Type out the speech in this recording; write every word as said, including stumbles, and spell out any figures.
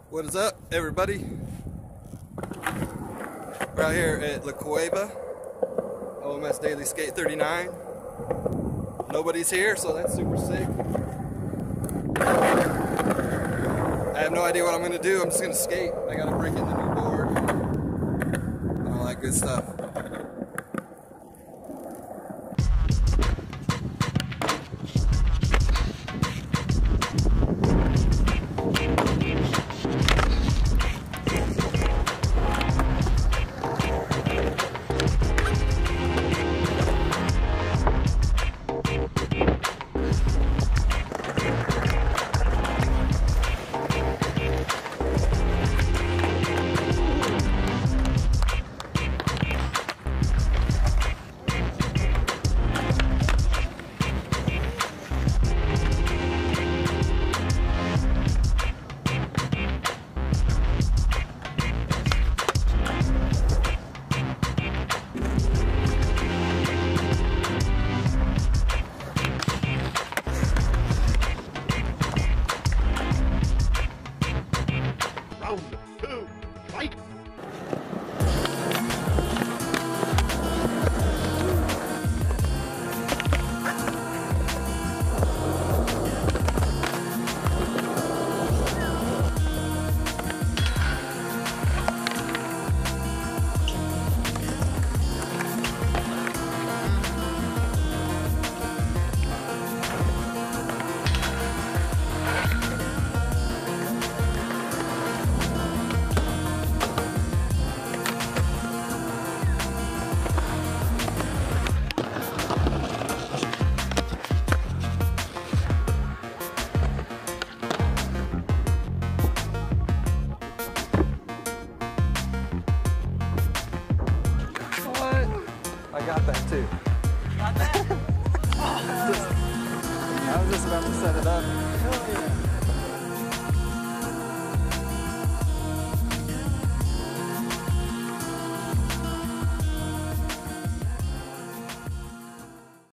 What is up, everybody? We're out here at La Cueva, O M S Daily Skate thirty-nine. Nobody's here, so that's super sick. I have no idea what I'm gonna do. I'm just gonna skate. I gotta break in the new board and all that good stuff. Round two, fight! I got that too. Got that? Just, I was just about to set it up. Hell yeah.